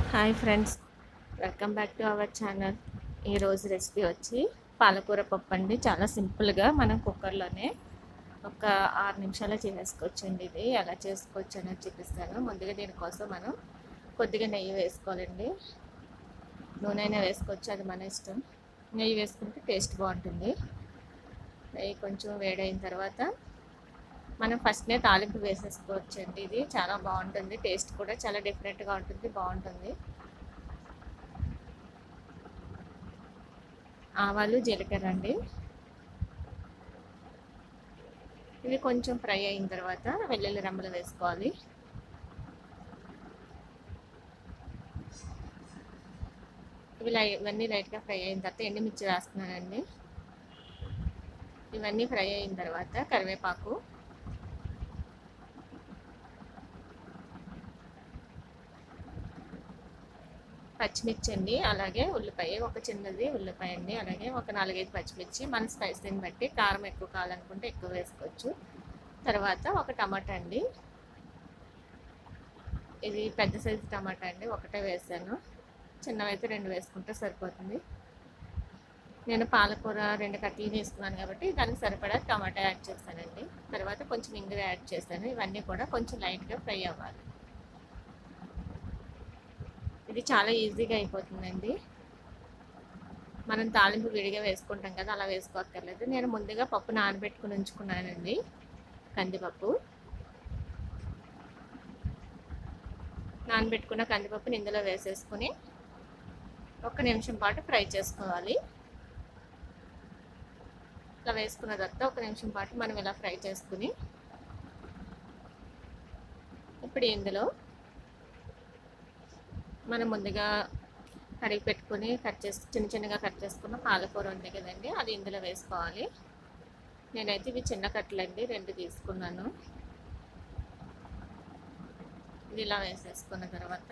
Hi friends, welcome back to our channel. ఈరోజు recipe వచ్చి పాలకూర పప్పు అండి. చాలా సింపుల్గా మనం కుక్కర్లోనే ఒక 6 నిమిషాలు చేసేసుకోవచ్చండి. ఇది ఎలా చేసుకోవచ్చు అనేది చూపిస్తాను. ముందుగా దీనికోసం మనం కొద్దిగా నెయ్యి వేసుకోవాలండి. నూనె అయినా వేసుకోవచ్చు, అది మన ఇష్టం. నెయ్యి వేసుకుంటే టేస్ట్ బాగుంటుంది. నెయ్యి కొంచెం వేడైన తర్వాత మనం ఫస్ట్నే తాలింపు వేసేసుకోవచ్చండి. ఇది చాలా బాగుంటుంది, టేస్ట్ కూడా చాలా డిఫరెంట్గా ఉంటుంది, బాగుంటుంది. ఆవాలు, జీలకర్ర అండి. ఇవి కొంచెం ఫ్రై అయిన తర్వాత వెల్లుల్లి రెమ్మలు వేసుకోవాలి. ఇవన్నీ లైట్గా ఫ్రై అయిన తర్వాత ఎండుమిర్చి వేస్తున్నానండి. ఇవన్నీ ఫ్రై అయిన తర్వాత కరివేపాకు, పచ్చిమిర్చి అండి, అలాగే ఉల్లిపాయ, ఒక చిన్నది ఉల్లిపాయ అండి, అలాగే ఒక 4-5 పచ్చిమిర్చి. మన స్పైసీని బట్టి కారం ఎక్కువ కావాలనుకుంటే ఎక్కువ వేసుకోవచ్చు. తర్వాత ఒక టమాటా అండి. ఇది పెద్ద సైజు టమాటా అండి, ఒకటే వేసాను. చిన్నవైతే 2 వేసుకుంటే సరిపోతుంది. నేను పాలకూర 2 కట్టలు తీసుకున్నాను కాబట్టి దానికి సరిపడా టమాటా యాడ్ చేశానండి. తర్వాత కొంచెం ఇంగువ యాడ్ చేశాను. ఇవన్నీ కూడా కొంచెం లైట్గా ఫ్రై అవ్వాలి. ఇది చాలా ఈజీగా అయిపోతుందండి. మనం తాలింపు విడిగా వేసుకుంటాం కదా, అలా వేసుకోక్కర్లేదు. నేను ముందుగా పప్పు నానబెట్టుకుని ఉంచుకున్నానండి, కందిపప్పు. నానబెట్టుకున్న కందిపప్పుని ఇందులో వేసేసుకుని 1 నిమిషం పాటు ఫ్రై చేసుకోవాలి. ఇలా వేసుకున్న తర్వాత 1 నిమిషం పాటు మనం ఇలా ఫ్రై చేసుకుని ఇప్పుడు ఇందులో మనం ముందుగా కడిగి పెట్టుకుని చిన్న చిన్నగా కట్ చేసుకున్న పాలకూర ఉంది కదండి, అది ఇందులో వేసుకోవాలి. నేనైతే ఇవి చిన్న కట్టలండి, 2 తీసుకున్నాను. ఇది ఇలా వేసేసుకున్న తర్వాత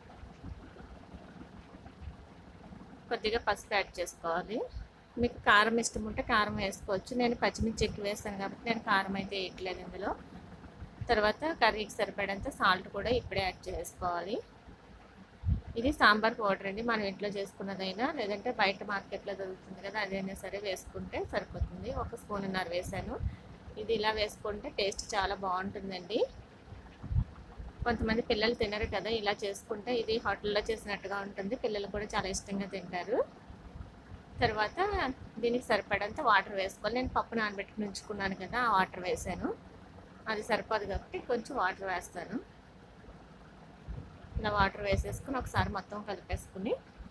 కొద్దిగా పసుపు యాడ్ చేసుకోవాలి. మీకు కారం ఇష్టం ఉంటే కారం వేసుకోవచ్చు. నేను పచ్చిమిర్చి ఎక్కువ వేస్తాను కాబట్టి నేను కారం అయితే వేయట్లేదు ఇందులో. తర్వాత కర్రీకి సరిపడంత సాల్ట్ కూడా ఇప్పుడే యాడ్ చేసుకోవాలి. ఇది సాంబార్ పౌడర్ అండి, మనం ఇంట్లో చేసుకున్నదైనా లేదంటే బయట మార్కెట్లో దొరుకుతుంది కదా, అదైనా సరే వేసుకుంటే సరిపోతుంది. 1 స్పూన్నర వేసాను. ఇది ఇలా వేసుకుంటే టేస్ట్ చాలా బాగుంటుందండి. కొంతమంది పిల్లలు తినరు కదా, ఇలా చేసుకుంటే ఇది హోటల్లో చేసినట్టుగా ఉంటుంది. పిల్లలు కూడా చాలా ఇష్టంగా తింటారు. తర్వాత దీనికి సరిపడంత వాటర్ వేసుకోవాలి. నేను పప్పు నానబెట్టుకుని ఉంచుకున్నాను కదా, ఆ వాటర్ వేసాను. అది సరిపోదు కాబట్టి కొంచెం వాటర్ వేస్తాను. ఇలా వాటర్ వేసేసుకుని ఒకసారి మొత్తం కలిపేసుకుని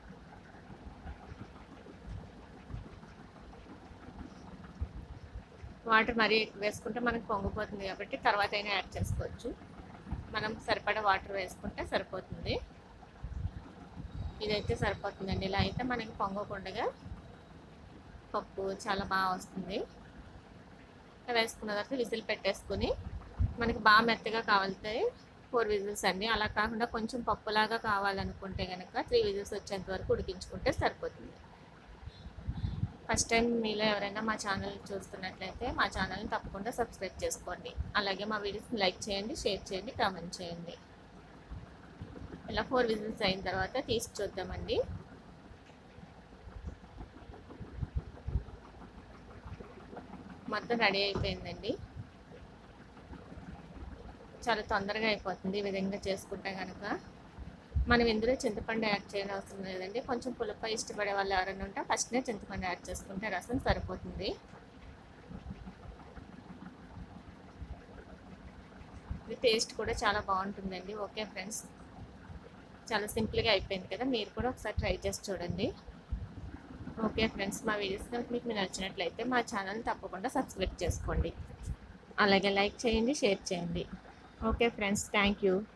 వాటర్ మరీ ఎక్కువ వేసుకుంటే మనకు పొంగిపోతుంది కాబట్టి తర్వాత అయినా యాడ్ చేసుకోవచ్చు. మనం సరిపడా వాటర్ వేసుకుంటే సరిపోతుంది. ఇదైతే సరిపోతుందండి. ఇలా అయితే మనకి పొంగకుండా పప్పు చాలా బాగా వస్తుంది. వేసుకున్న తర్వాత విజిల్ పెట్టేసుకుని మనకి బాగా మెత్తగా కావాలితే 4 విజిల్స్ అండి. అలా కాకుండా కొంచెం పప్పులాగా కావాలనుకుంటే కనుక 3 విజిల్స్ వచ్చేంత వరకు ఉడికించుకుంటే సరిపోతుంది. ఫస్ట్ టైం మీలో ఎవరైనా మా ఛానల్ చూస్తున్నట్లయితే మా ఛానల్ని తప్పకుండా సబ్స్క్రైబ్ చేసుకోండి. అలాగే మా వీడియోస్ని లైక్ చేయండి, షేర్ చేయండి, కామెంట్ చేయండి. ఇలా 4 విజిల్స్ అయిన తర్వాత తీసి చూద్దామండి. మొత్తం రెడీ అయిపోయిందండి. చాలా తొందరగా అయిపోతుంది ఈ విధంగా చేసుకుంటే కనుక. మనం ఇందులో చింతపండు యాడ్ చేయడం అవసరం లేదండి. కొంచెం పులుపు ఇష్టపడే వాళ్ళు ఎవరైనా ఉంటే ఫస్ట్నే చింతపండు యాడ్ చేసుకుంటే రసం సరిపోతుంది. ఇది టేస్ట్ కూడా చాలా బాగుంటుందండి. ఓకే ఫ్రెండ్స్, చాలా సింపుల్గా అయిపోయింది కదా, మీరు కూడా ఒకసారి ట్రై చేసి చూడండి. ఓకే ఫ్రెండ్స్, మా వీడియోస్ కనుక మీకు నచ్చినట్లయితే మా ఛానల్ తప్పకుండా సబ్స్క్రైబ్ చేసుకోండి. అలాగే లైక్ చేయండి, షేర్ చేయండి. Okay friends, thank you.